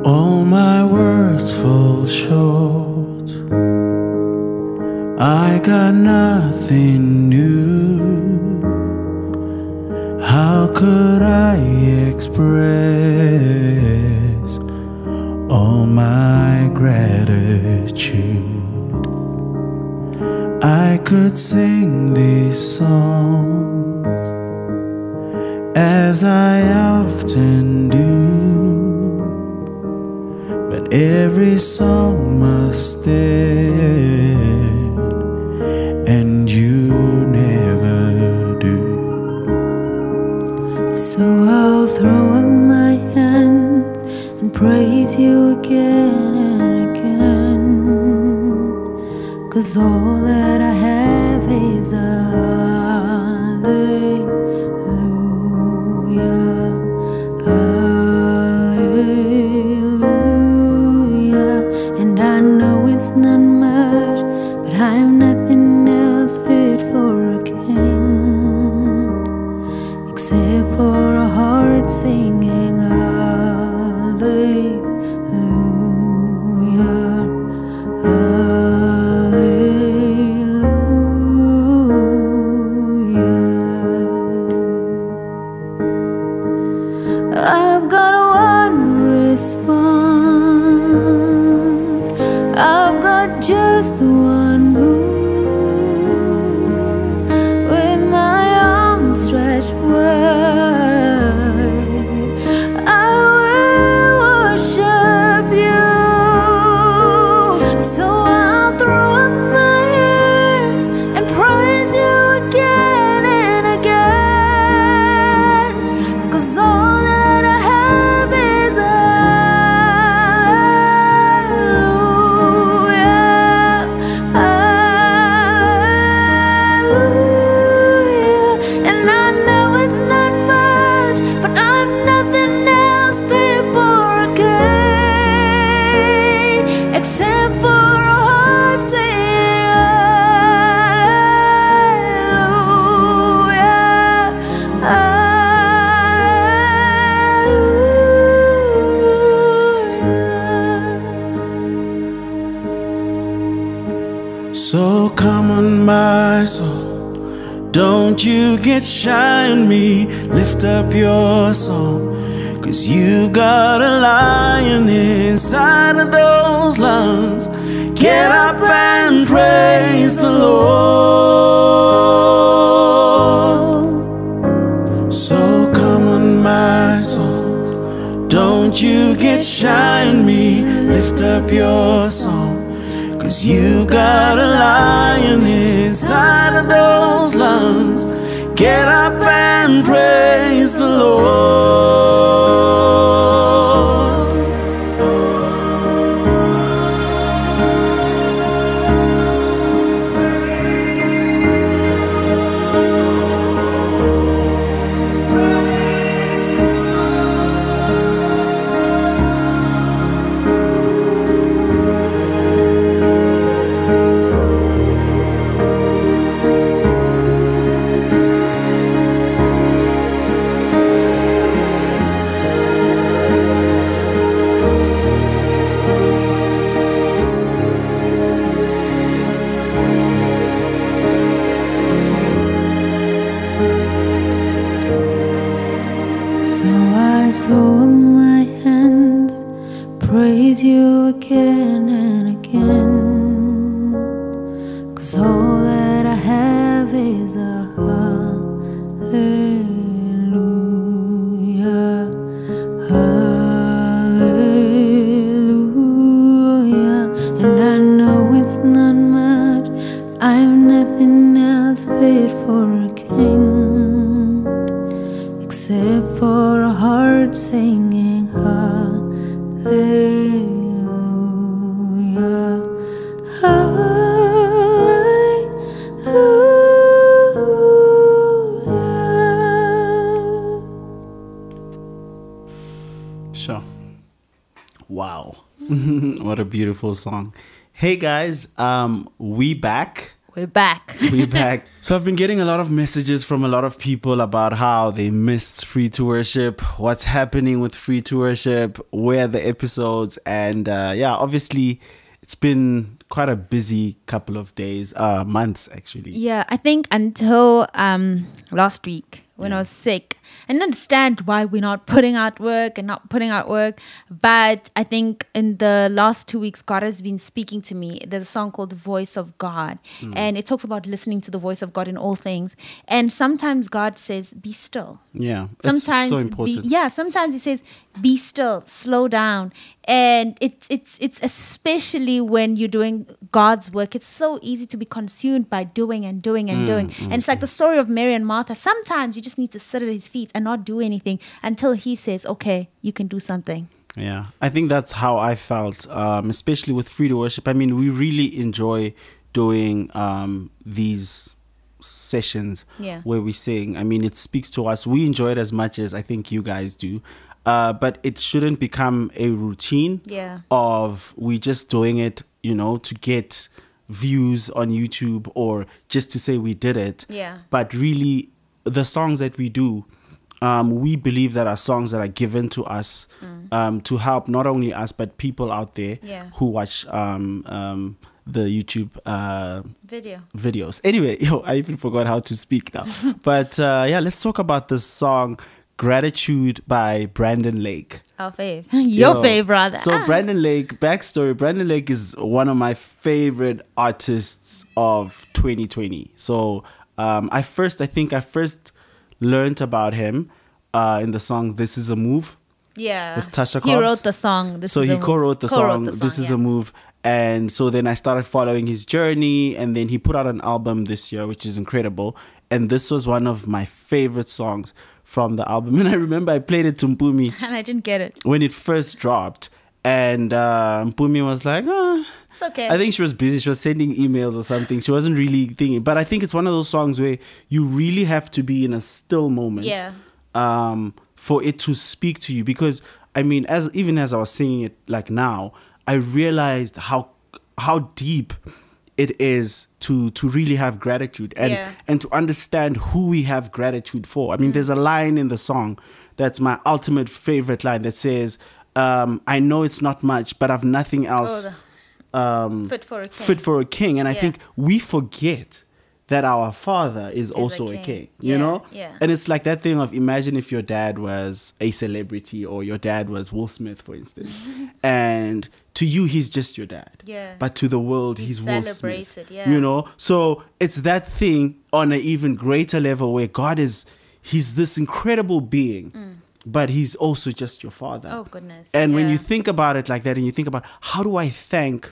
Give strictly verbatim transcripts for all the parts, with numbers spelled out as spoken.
All my words fall short. I got nothing new. How could I express all my gratitude? I could sing these songs as I often do, but every song must end, and you never do. So I'll throw up my hands and praise you again and again, 'cause all that I have is a hallelujah, hallelujah. And I know it's not much, but I'm nothing else fit for a king, except for a heart singing hallelujah, hallelujah. I've got one response, I've got just one move, with my arms stretched wide, I will worship you. So I'll throw up my hands and praise you again and again, 'cause all that I have is a hallelujah, hallelujah. And I know it's not much, but I'm nothing else fit for a king, except for a heart saying hallelujah, hallelujah. So come on, my soul, don't you get shy on me. Lift up your song, 'cause you got a lion inside of those lungs. Get up and praise the Lord. So come on, my soul, don't you get shy on me. Lift up your song, 'cause you got a lion inside of those lungs. Get up and praise the Lord. So I throw up my hands, praise you again and again, 'cause all that I have is a hallelujah, hallelujah. And I know it's not much, I'm nothing else fit for a king, except for a heart singing hallelujah, hallelujah. Sure. Wow. What a beautiful song. Hey guys, um, we back. We're back. We're back. So I've been getting a lot of messages from a lot of people about how they missed Free to Worship, what's happening with Free to Worship, where are the episodes, and uh, yeah, obviously it's been quite a busy couple of days, uh, months actually. Yeah, I think until um, last week when Yeah. I was sick, I didn't understand why we're not putting out work and not putting out work. But I think in the last two weeks, God has been speaking to me. There's a song called The Voice of God. Mm. And it talks about listening to the voice of God in all things. And sometimes God says, be still. Yeah, Sometimes, it's so be, important. yeah, sometimes he says, be still, slow down. And it's it's it's especially when you're doing God's work, it's so easy to be consumed by doing and doing and Mm, doing. mm, And it's like the story of Mary and Martha. Sometimes you just need to sit at his feet and not do anything until he says, okay, you can do something. Yeah, I think that's how I felt, um, especially with Free to Worship. I mean, we really enjoy doing um, these sessions Yeah. where we sing. I mean, it speaks to us. We enjoy it as much as I think you guys do. Uh, but it shouldn't become a routine Yeah. of we just doing it, you know, to get views on YouTube or just to say we did it. Yeah. But really, the songs that we do, um, we believe that are songs that are given to us um, to help not only us, but people out there Yeah. who watch um, um, the YouTube uh, Video. videos. Anyway, yo, I even forgot how to speak now. But uh, yeah, let's talk about this song, Gratitude by Brandon Lake. Our fave. Your Yo, fave, rather. So Ah. Brandon Lake, backstory, Brandon Lake is one of my favorite artists of twenty twenty. So um, I first, I think I first learned about him uh, in the song This Is a Move. Yeah. with Tasha He Cobbs. wrote the song. This So is he a move. co-wrote the, Co-wrote song, the This Is yeah. a Move. And so then I started following his journey, and then he put out an album this year, which is incredible. And this was one of my favorite songs from the album. And I remember I played it to Mpumi And I didn't get it. when it first dropped. And uh, Mpumi was like, oh. It's okay. I think she was busy. She was sending emails or something. She wasn't really thinking. But I think it's one of those songs where you really have to be in a still moment Yeah. um, for it to speak to you. Because, I mean, as even as I was singing it like now, I realized how how deep it is to to really have gratitude and Yeah. and to understand who we have gratitude for. I mean, there's a line in the song that's my ultimate favorite line that says, um, I know it's not much, but I've nothing else Oh, the- um, Fit for a king. fit for a king. And I Yeah. think we forget that our father is, also a king. king, you Yeah, know? yeah. And it's like that thing of imagine if your dad was a celebrity or your dad was Will Smith, for instance. And to you, he's just your dad. Yeah. But to the world, He's he's, Will Smith. celebrated, yeah. You know? So it's that thing on an even greater level where God is, he's this incredible being, but he's also just your father. Oh, goodness. And when Yeah. you think about it like that, and you think about how do I thank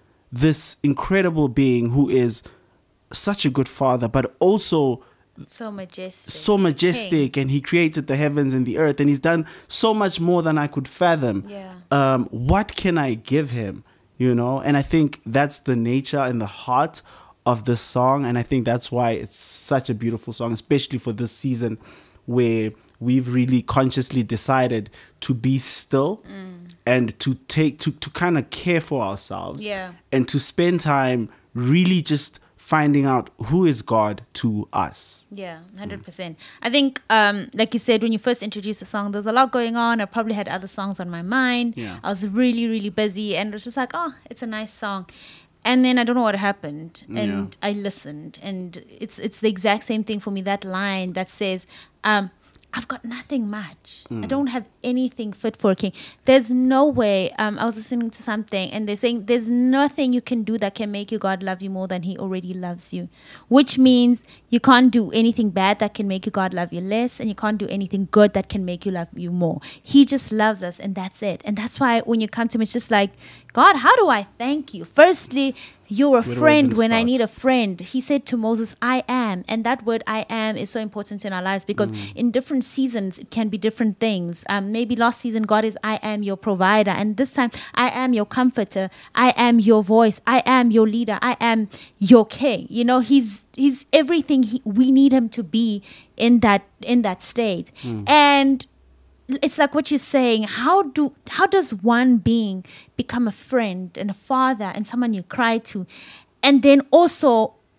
this incredible being who is such a good father, but also So majestic. so majestic, and he created the heavens and the earth, and he's done so much more than I could fathom. Yeah. Um, what can I give him? You know, and I think that's the nature and the heart of this song, and I think that's why it's such a beautiful song, especially for this season where we've really consciously decided to be still and to take to, to kind of care for ourselves Yeah. and to spend time really just finding out who is God to us. Yeah, one hundred percent. I think, um, like you said, when you first introduced the song, there's a lot going on. I probably had other songs on my mind. Yeah. I was really, really busy, and it was just like, oh, it's a nice song. And then I don't know what happened, and I listened, and it's it's the exact same thing for me. That line that says, um, I've got nothing much. I don't have anything fit for a king. There's no way. Um, I was listening to something and they're saying there's nothing you can do that can make your God love you more than he already loves you. Which means you can't do anything bad that can make your God love you less, and you can't do anything good that can make you love you more. He just loves us, and that's it. And that's why when you come to me, it's just like, God, how do I thank you? Firstly, you're a Where do I friend even when I start? need a friend. He said to Moses, I am. And that word I am is so important in our lives because in different seasons, it can be different things. Um, maybe last season, God is, I am your provider. And this time, I am your comforter. I am your voice. I am your leader. I am your king. You know, he's he's everything he, we need him to be in that in that state. And it's like what you're saying. How do how does one being become a friend and a father and someone you cry to, and then also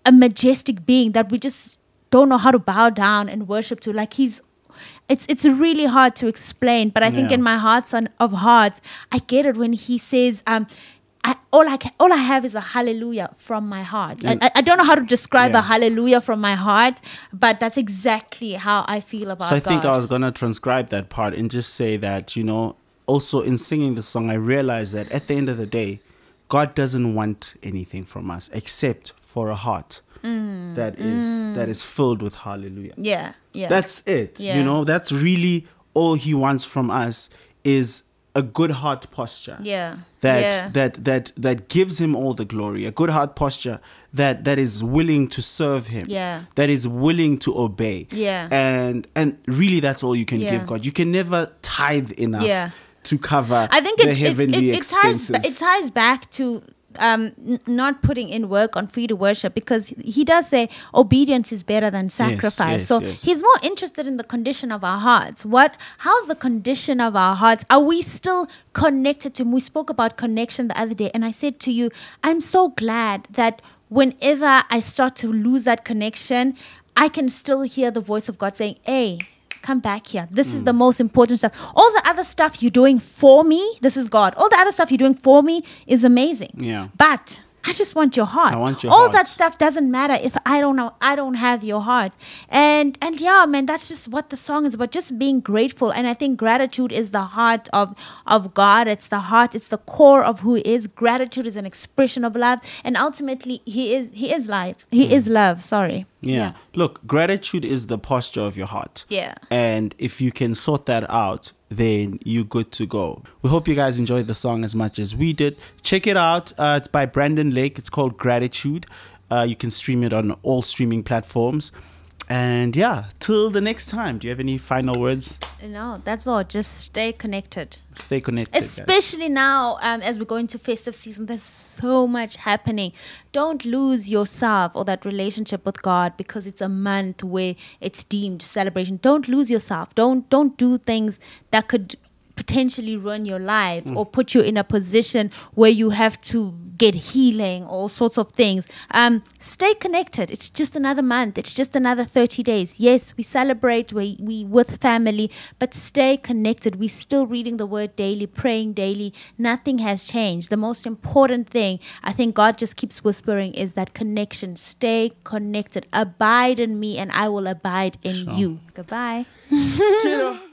a majestic being that we just don't know how to bow down and worship to. Like he's, it's it's really hard to explain. But I think Yeah. in my hearts on, of hearts, I get it when he says, um, I, all I ca- all I have is a hallelujah from my heart. I, I, I don't know how to describe Yeah. a hallelujah from my heart, but that's exactly how I feel about So I God. think I was going to transcribe that part and just say that, you know, also in singing the song, I realized that at the end of the day, God doesn't want anything from us except for a heart Mm. that is that is filled with hallelujah. yeah, yeah. That's it. Yeah. You know, that's really all he wants from us is a good heart posture. yeah. That yeah. that that that gives him all the glory. A good heart posture that that is willing to serve him. Yeah. That is willing to obey. Yeah. And and really that's all you can Yeah. give God. You can never tithe enough Yeah. to cover I think the it, it, heavenly it, it ties expenses. ba- it ties back to um, n- not putting in work on free to worship, because he does say obedience is better than sacrifice. yes, so yes. he's more interested in the condition of our hearts. What? How's the condition of our hearts? Are we still connected to him? We spoke about connection the other day, and I said to you, I'm so glad that whenever I start to lose that connection, I can still hear the voice of God saying, hey, come back here. This is the most important stuff. All the other stuff you're doing for me, this is God. All the other stuff you're doing for me is amazing. Yeah. But I just want your heart. I want your All heart. that stuff doesn't matter if I don't know. I don't have your heart. And and yeah, man, that's just what the song is about. Just being grateful. And I think gratitude is the heart of of God. It's the heart. It's the core of who He is. Gratitude is an expression of love. And ultimately, He is He is life. He is love. Sorry. Yeah. Look, gratitude is the posture of your heart. Yeah. And if you can sort that out, then you're good to go. We hope you guys enjoyed the song as much as we did. Check it out. Uh, it's by Brandon Lake. It's called Gratitude. Uh, you can stream it on all streaming platforms. And yeah, till the next time. Do you have any final words? No, that's all. Just stay connected. Stay connected. guys. Especially now, um, as we go into festive season, there's so much happening. Don't lose yourself or that relationship with God because it's a month where it's deemed celebration. Don't lose yourself. Don't don't do things that could potentially ruin your life or put you in a position where you have to get healing, all sorts of things. Um, stay connected. It's just another month. It's just another thirty days. Yes, we celebrate, we, we with family, but stay connected. We're still reading the word daily, praying daily. Nothing has changed. The most important thing, I think God just keeps whispering, is that connection. Stay connected. Abide in me and I will abide in Sure. you. Goodbye. Cheerio.